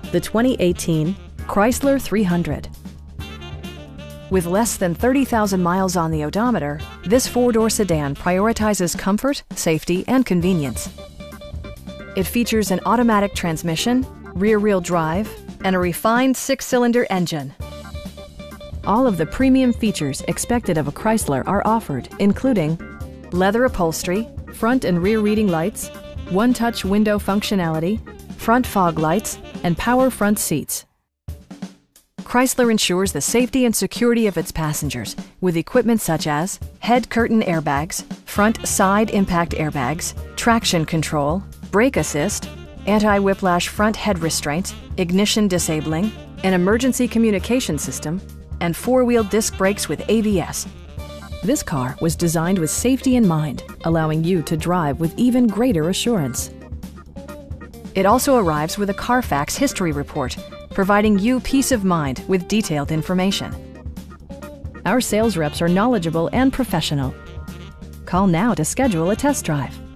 the 2018 Chrysler 300. With less than 30,000 miles on the odometer, this four-door sedan prioritizes comfort, safety, and convenience. It features an automatic transmission, rear-wheel drive, and a refined six-cylinder engine. All of the premium features expected of a Chrysler are offered, including leather upholstery, front and rear reading lights, one-touch window functionality, front fog lights, and power front seats. Chrysler ensures the safety and security of its passengers with equipment such as head curtain airbags, front side impact airbags, traction control, brake assist, anti-whiplash front head restraints, ignition disabling, an emergency communication system, and four-wheel disc brakes with ABS. This car was designed with safety in mind, allowing you to drive with even greater assurance. It also arrives with a Carfax history report, providing you peace of mind with detailed information. Our sales reps are knowledgeable and professional. Call now to schedule a test drive.